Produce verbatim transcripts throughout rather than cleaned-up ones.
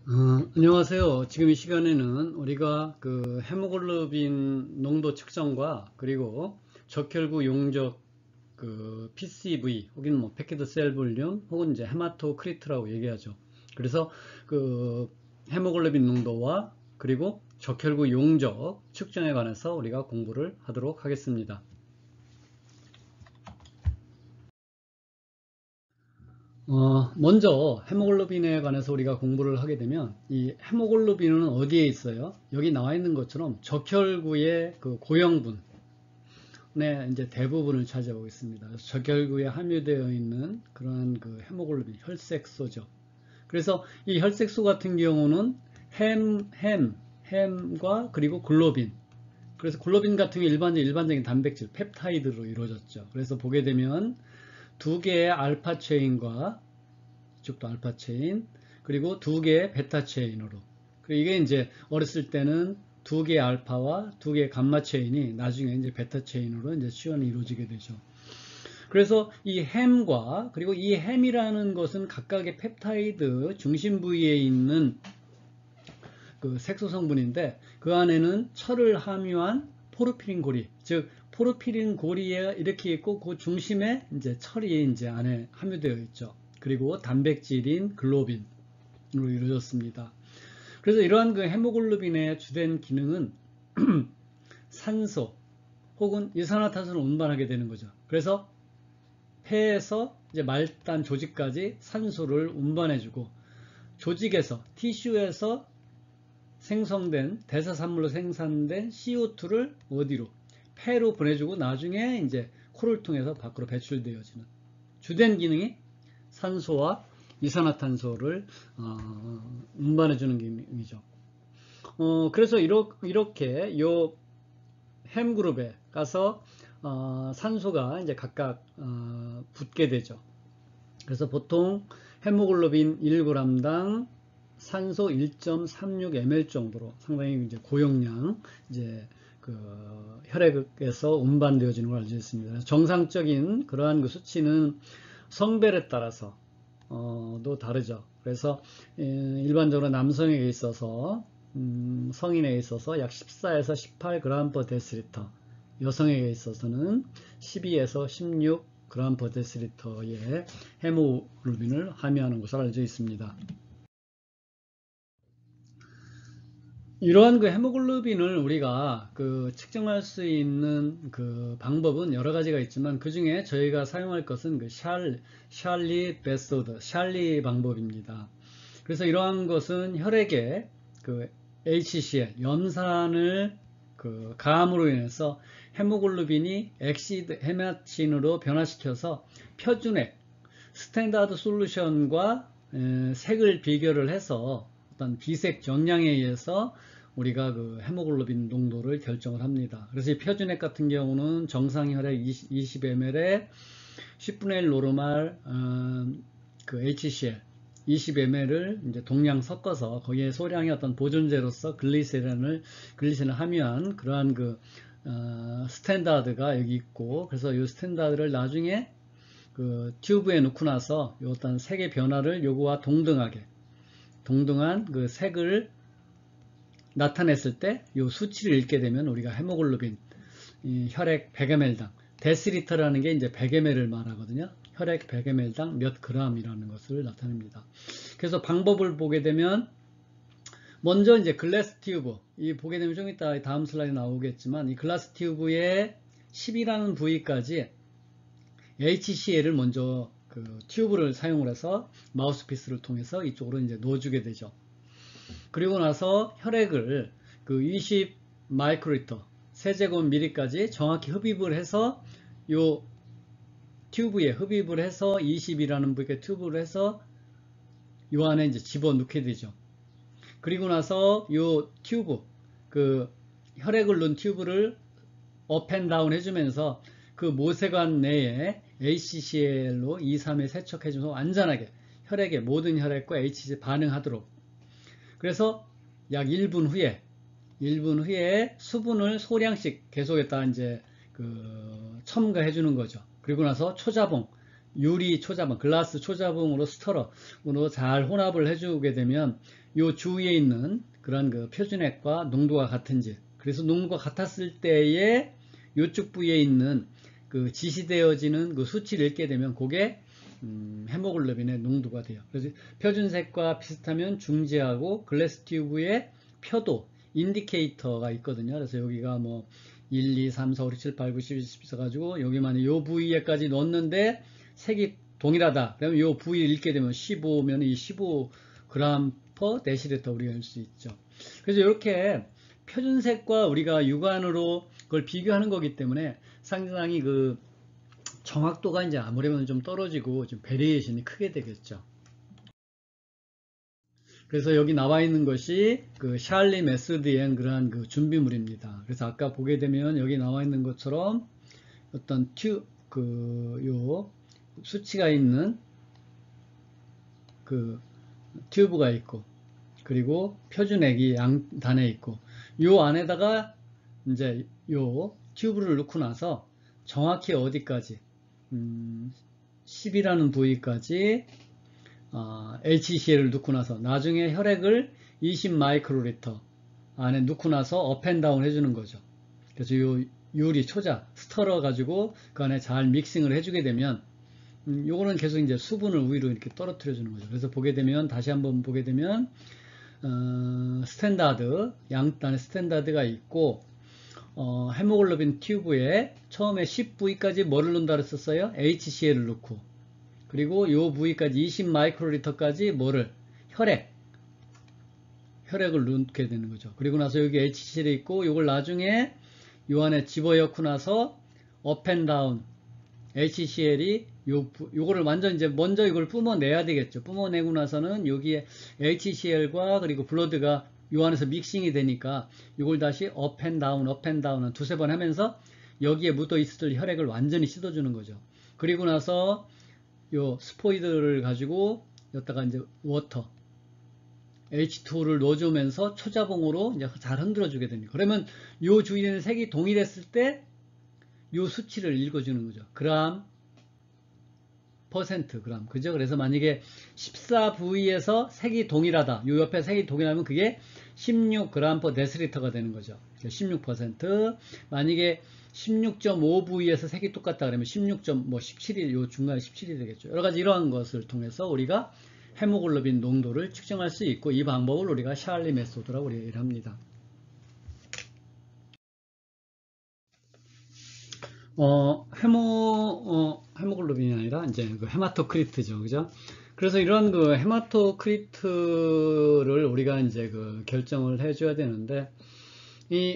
어, 안녕하세요. 지금 이 시간에는 우리가 그 헤모글로빈 농도 측정과 그리고 적혈구 용적 그 피씨브이 혹은 뭐 패키드 셀 볼륨 혹은 이제 헤마토크리트라고 얘기하죠. 그래서 그 헤모글로빈 농도와 그리고 적혈구 용적 측정에 관해서 우리가 공부를 하도록 하겠습니다. 어, 먼저 헤모글로빈에 관해서 우리가 공부를 하게 되면 이 헤모글로빈은 어디에 있어요? 여기 나와 있는 것처럼 적혈구의 그 고형분의 이제 대부분을 차지하고 있습니다. 그래서 적혈구에 함유되어 있는 그러한 그 헤모글로빈 혈색소죠. 그래서 이 혈색소 같은 경우는 햄, 햄, 햄과 그리고 글로빈. 그래서 글로빈 같은 경우 일반적인 일반적인 단백질 펩타이드로 이루어졌죠. 그래서 보게 되면 두 개의 알파 체인과 이쪽도 알파 체인, 그리고 두 개의 베타 체인으로. 그리고 이게 이제 어렸을 때는 두 개의 알파와 두 개의 감마 체인이 나중에 이제 베타 체인으로 이제 치환이 이루어지게 되죠. 그래서 이 햄과 그리고 이 햄이라는 것은 각각의 펩타이드 중심 부위에 있는 그 색소 성분인데 그 안에는 철을 함유한 포르피린 고리, 즉 포르피린 고리에 이렇게 있고 그 중심에 이제 철이 이제 안에 함유되어 있죠. 그리고 단백질인 글로빈으로 이루어졌습니다. 그래서 이러한 그 헤모글로빈의 주된 기능은 산소 혹은 이산화탄소를 운반하게 되는 거죠. 그래서 폐에서 이제 말단 조직까지 산소를 운반해주고 조직에서 티슈에서 생성된 대사산물로 생산된 씨오투를 어디로 폐로 보내주고 나중에 이제 코를 통해서 밖으로 배출되어지는 주된 기능이 산소와 이산화탄소를 어, 운반해주는 기능이죠. 어, 그래서 이러, 이렇게 요 햄그룹에 가서 어, 산소가 이제 각각 어, 붙게 되죠. 그래서 보통 헤모글로빈 일 그램당 산소 일 점 삼육 엠엘 정도로 상당히 이제 고용량 이제 그 혈액에서 운반되어지는 걸 알고 있습니다. 정상적인 그러한 그 수치는 성별에 따라서 어, 도 다르죠. 그래서 일반적으로 남성에게 있어서 음, 성인에 있어서 약 십사에서 십팔 그램 per 데시리터, 여성에게 있어서는 십이에서 십육 그램 per 데시리터의 헤모글로빈을 함유하는 것으로 알려져 있습니다. 이러한 그 헤모글로빈을 우리가 그 측정할 수 있는 그 방법은 여러 가지가 있지만 그 중에 저희가 사용할 것은 그 샬, 샬리 베소드, 샬리 방법입니다. 그래서 이러한 것은 혈액에 그 에이치씨엘, 염산을 그 가함으로 인해서 헤모글로빈이 엑시드 헤마틴으로 변화시켜서 표준액, 스탠다드 솔루션과 색을 비교를 해서 어떤 비색 정량에 의해서 우리가 그 헤모글로빈 농도를 결정을 합니다. 그래서 이 표준액 같은 경우는 정상 혈액 이십 엠엘에 십분의 일 노르말 어, 그 에이치씨엘 이십 엠엘을 이제 동량 섞어서 거기에 소량의 어떤 보존제로서 글리세린을 글리세린을 함유한 그러한 그 어, 스탠다드가 여기 있고, 그래서 이 스탠다드를 나중에 그 튜브에 넣고 나서 요 어떤 색의 변화를 요거와 동등하게 동등한 그 색을 나타냈을 때 요 수치를 읽게 되면 우리가 헤모글로빈 혈액 백 엠엘당 데시리터라는 게 이제 백 엠엘을 말하거든요. 혈액 백 엠엘당 몇 그램이라는 것을 나타냅니다. 그래서 방법을 보게 되면 먼저 이제 글래스 튜브, 이 보게 되면 좀 이따 다음 슬라이드 나오겠지만 이 글라스 튜브의 십이라는 부위까지 에이치씨엘을 먼저 그 튜브를 사용을 해서 마우스피스를 통해서 이쪽으로 이제 넣어주게 되죠. 그리고 나서 혈액을 그 이십 마이크로리터 세제곱 미리까지 정확히 흡입을 해서 요 튜브에 흡입을 해서 이십이라는 부위에 튜브를 해서 요 안에 이제 집어넣게 되죠. 그리고 나서 요 튜브 그 혈액을 넣은 튜브를 업앤다운 해주면서 그 모세관 내에 에이치씨엘로 이, 삼에 세척해주면서 완전하게 혈액의 모든 혈액과 에이치씨 반응하도록, 그래서 약 일 분 후에 일 분 후에 수분을 소량씩 계속했다 이제 그 첨가해 주는 거죠. 그리고 나서 초자봉 유리 초자봉, 글라스 초자봉으로 스터러로 잘 혼합을 해주게 되면 요 주위에 있는 그런 그 표준액과 농도가 같은지, 그래서 농도가 같았을 때에 요쪽 부위에 있는 그 지시되어지는 그 수치를 읽게 되면 그게 음, 헤모글로빈의 농도가 돼요. 그래서 표준색과 비슷하면 중지하고 글래스 튜브의 표도 인디케이터가 있거든요. 그래서 여기가 뭐 일, 이, 삼, 사, 오, 육, 칠, 팔, 구, 십, 십 있어가지고 여기만 요 부위에까지 넣었는데 색이 동일하다. 그러면 요 부위를 읽게 되면 십오면 이 십오 그램 퍼 데시리터 우리가 알 수 있죠. 그래서 이렇게 표준색과 우리가 육안으로 그걸 비교하는 거기 때문에 상당히 그 정확도가 이제 아무래도 좀 떨어지고 좀 베리에이션이 크게 되겠죠. 그래서 여기 나와 있는 것이 그 샬리 메스드엔 그러한 그 준비물입니다. 그래서 아까 보게 되면 여기 나와 있는 것처럼 어떤 튜, 그, 요, 수치가 있는 그 튜브가 있고, 그리고 표준액이 양단에 있고, 요 안에다가 이제 요 튜브를 넣고 나서 정확히 어디까지, 음, 십이라는 부위까지 어, 에이치씨엘을 넣고 나서 나중에 혈액을 이십 마이크로리터 안에 넣고 나서 업앤다운 해주는 거죠. 그래서 요 유리 초자 스터러 가지고 그 안에 잘 믹싱을 해주게 되면 음, 요거는 계속 이제 수분을 위로 이렇게 떨어뜨려 주는 거죠. 그래서 보게 되면 다시 한번 보게 되면 어, 스탠다드 양단의 스탠다드가 있고 어, 헤모글로빈 튜브에 처음에 십 부위까지 뭐를 넣는다 그랬었어요? 에이치씨엘을 넣고, 그리고 요 부위까지 이십 마이크로리터까지 뭐를? 혈액. 혈액을 넣게 되는 거죠. 그리고 나서 여기 에이치씨엘이 있고, 요걸 나중에 요 안에 집어넣고 나서 업앤다운 에이치씨엘이 요, 요거를 완전 이제 먼저 이걸 뿜어내야 되겠죠. 뿜어내고 나서는 여기에 에이치씨엘과 그리고 블러드가 요 안에서 믹싱이 되니까 이걸 다시 업앤다운 업앤다운 한 두세 번 하면서 여기에 묻어 있을 혈액을 완전히 씻어주는 거죠. 그리고 나서 요 스포이드를 가지고 여기다가 이제 워터 에이치투오를 넣어주면서 초자봉으로 이제 잘 흔들어 주게 됩니다. 그러면 요 주위에 있는 색이 동일했을 때 요 수치를 읽어주는 거죠. 그램 퍼센트 그램, 그죠? 그래서 만약에 십사 부위에서 색이 동일하다, 요 옆에 색이 동일하면 그게 십육 그램 퍼 데시리터가 되는 거죠. 십육 퍼센트. 만약에 십육 점 오 부위에서 색이 똑같다 그러면 십육. 뭐 십칠이 요 중간에 십칠이 되겠죠. 여러 가지 이러한 것을 통해서 우리가 헤모글로빈 농도를 측정할 수 있고, 이 방법을 우리가 샬리 메소드라고 얘기를 합니다. 어, 헤모, 어, 헤모글로빈이 아니라 이제 그 헤마토크리트죠. 그죠? 그래서 이런 그 헤마토크리트를 우리가 이제 그 결정을 해줘야 되는데, 이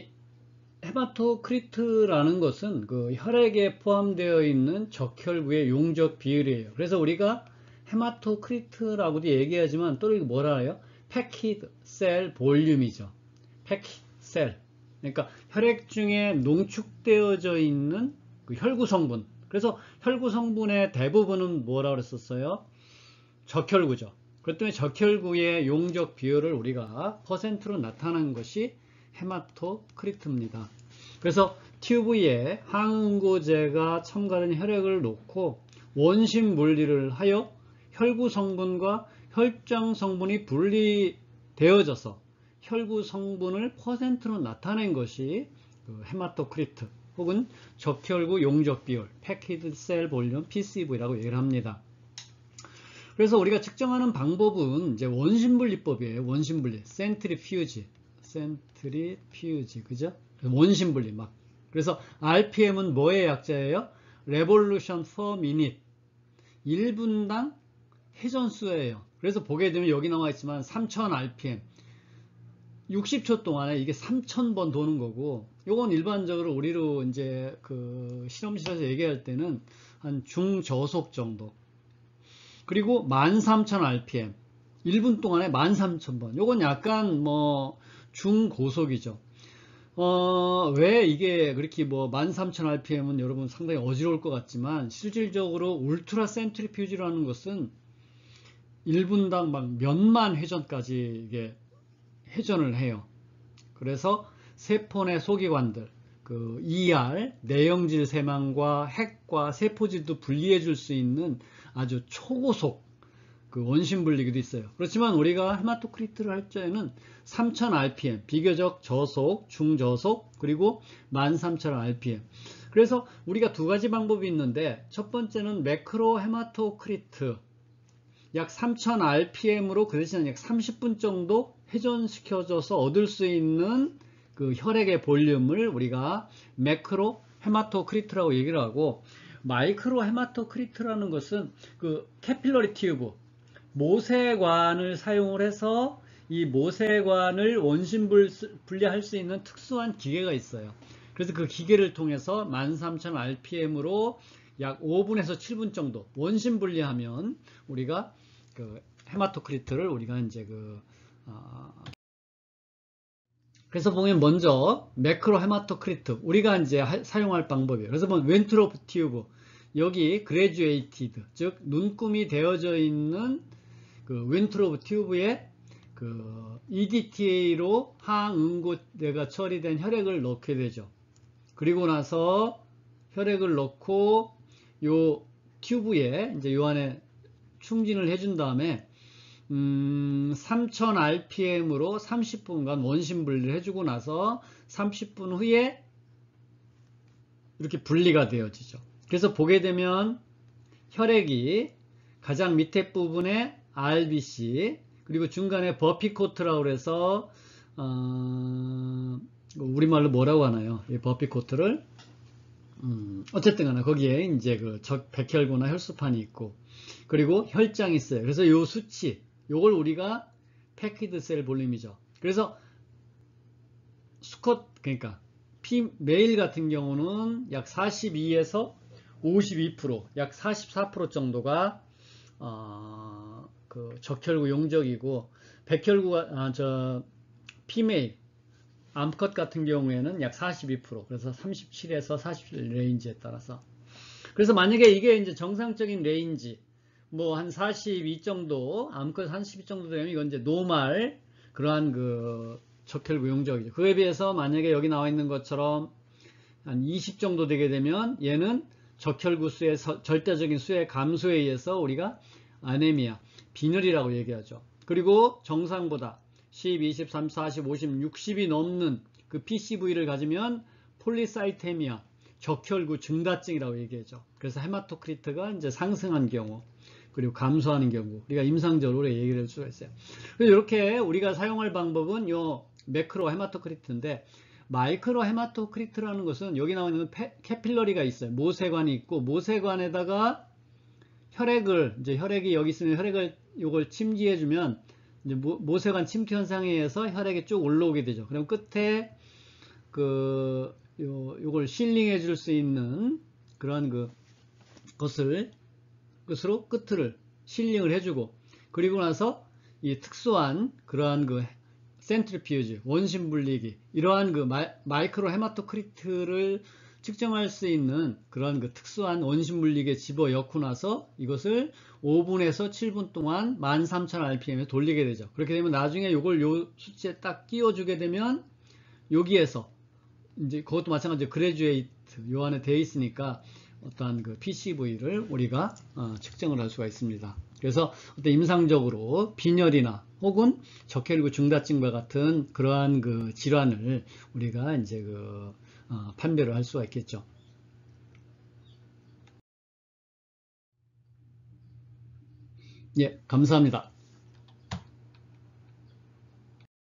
헤마토크리트라는 것은 그 혈액에 포함되어 있는 적혈구의 용적 비율이에요. 그래서 우리가 헤마토크리트라고도 얘기하지만 또 이거 뭐라 해요? 패키드 셀 볼륨이죠. 패키드 셀. 그러니까 혈액 중에 농축되어져 있는 그 혈구 성분. 그래서 혈구 성분의 대부분은 뭐라 그랬었어요? 적혈구죠. 그렇기 때문에 적혈구의 용적 비율을 우리가 퍼센트로 나타낸 것이 헤마토크리트입니다. 그래서 튜브에 항응고제가 첨가된 혈액을 놓고 원심 분리를 하여 혈구 성분과 혈장 성분이 분리되어져서 혈구 성분을 퍼센트로 나타낸 것이 그 헤마토크리트 혹은 적혈구 용적 비율, 패키드 셀 볼륨 피씨브이라고 얘기를 합니다. 그래서 우리가 측정하는 방법은 이제 원심분리법이에요. 원심분리, 센트리퓨지, 센트리퓨지, 그죠? 원심분리 막. 그래서 알피엠은 뭐의 약자예요? Revolution per minute. 일 분당 회전수예요. 그래서 보게 되면 여기 나와 있지만 삼천 알피엠. 육십 초 동안에 이게 삼천 번 도는 거고, 요건 일반적으로 우리로 이제 그 실험실에서 얘기할 때는 한 중저속 정도. 그리고 만 삼천 알피엠. 일 분 동안에 만 삼천 번. 요건 약간 뭐 중고속이죠. 어, 왜 이게 그렇게 뭐 만 삼천 알피엠은 여러분 상당히 어지러울 것 같지만, 실질적으로 울트라 센트리퓨지라는 것은 일 분당 막 몇만 회전까지 이게 회전을 해요. 그래서 세포 내 소기관들, 그 이알, 내영질 세망과 핵과 세포질도 분리해 줄 수 있는 아주 초고속 그 원심 분리기도 있어요. 그렇지만 우리가 헤마토크리트를 할 때는 삼천 알피엠, 비교적 저속, 중저속, 그리고 만 삼천 알피엠. 그래서 우리가 두 가지 방법이 있는데, 첫 번째는 매크로 헤마토크리트 약 삼천 알피엠으로 그 대신 약 삼십 분 정도 회전시켜줘서 얻을 수 있는 그 혈액의 볼륨을 우리가 매크로 헤마토크리트라고 얘기를 하고, 마이크로 헤마토크리트라는 것은 그 캐필러리 튜브, 모세관을 사용을 해서 이 모세관을 원심 분리할 수 있는 특수한 기계가 있어요. 그래서 그 기계를 통해서 만 삼천 알피엠으로 약 오 분에서 칠 분 정도 원심 분리하면 우리가 그 헤마토크리트를 우리가 이제 그 어 그래서 보면 먼저 매크로 헤마토크리트 우리가 이제 하, 사용할 방법이에요. 그래서 보면 웬트로프 튜브, 여기 그레듀에이티드, 즉 눈금이 되어져 있는 그 웬트로프 튜브에 그 이디티에이로 항응고대가 처리된 혈액을 넣게 되죠. 그리고 나서 혈액을 넣고 요 튜브에 이제 요 안에 충진을 해준 다음에 음, 삼천 알피엠으로 삼십 분간 원심 분리를 해주고 나서 삼십 분 후에 이렇게 분리가 되어지죠. 그래서 보게 되면 혈액이 가장 밑에 부분에 알비씨, 그리고 중간에 버피코트라고 해서 어, 우리말로 뭐라고 하나요? 이 버피코트를 음, 어쨌든 간에 거기에 이제 그 백혈구나 혈소판이 있고, 그리고 혈장이 있어요. 그래서 요 수치, 요걸 우리가 패키드 셀 볼륨이죠. 그래서 수컷, 그러니까 피, 메일 같은 경우는 약 사십이에서 오십이 퍼센트, 약 사십사 퍼센트 정도가 어, 그 적혈구 용적이고, 백혈구가 아, 저 피메일 암컷 같은 경우에는 약 사십이 퍼센트, 그래서 삼십칠에서 사십칠 레인지에 따라서. 그래서 만약에 이게 이제 정상적인 레인지, 뭐 한 사십이 정도, 암컷 삼십이 정도 되면 이건 이제 노말, 그러한 그 적혈구 용적이죠. 그에 비해서 만약에 여기 나와 있는 것처럼 한 이십 정도 되게 되면 얘는 적혈구 수의 서, 절대적인 수의 감소에 의해서 우리가 아네미아, 빈혈이라고 얘기하죠. 그리고 정상보다 십, 이십, 삼십, 사십, 오십, 육십이 넘는 그 피씨브이를 가지면 폴리사이테미아, 적혈구 증다증이라고 얘기하죠. 그래서 헤마토크리트가 이제 상승한 경우, 그리고 감소하는 경우 우리가 임상적으로 얘기를 할 수가 있어요. 그래서 이렇게 우리가 사용할 방법은 요 매크로 헤마토크리트인데, 마이크로 헤마토크리트라는 것은 여기 나와 있는 캐필러리가 있어요. 모세관이 있고, 모세관에다가 혈액을, 이제 혈액이 여기 있으면 혈액을 요걸 침지해주면 이제 모세관 침투 현상에 의해서 혈액이 쭉 올라오게 되죠. 그럼 끝에 그 요, 요걸 실링해 줄 수 있는 그런 그 것을 끝으로 끝을 실링을 해주고, 그리고 나서 이 특수한 그러한 그 센트리퓨즈, 원심 분리기, 이러한 그 마이, 마이크로 헤마토크리트를 측정할 수 있는 그런 그 특수한 원심 분리기에 집어 넣고 나서 이것을 오 분에서 칠 분 동안 만 삼천 알피엠에 돌리게 되죠. 그렇게 되면 나중에 이걸 요 수치에 딱 끼워주게 되면 여기에서 이제 그것도 마찬가지로 그레듀에이트 요 안에 되어 있으니까 어떠한 그 피씨브이를 우리가 어, 측정을 할 수가 있습니다. 그래서 어떤 임상적으로 빈혈이나 혹은 적혈구 증다증과 같은 그러한 그 질환을 우리가 이제 그 어, 판별을 할 수가 있겠죠. 예, 감사합니다.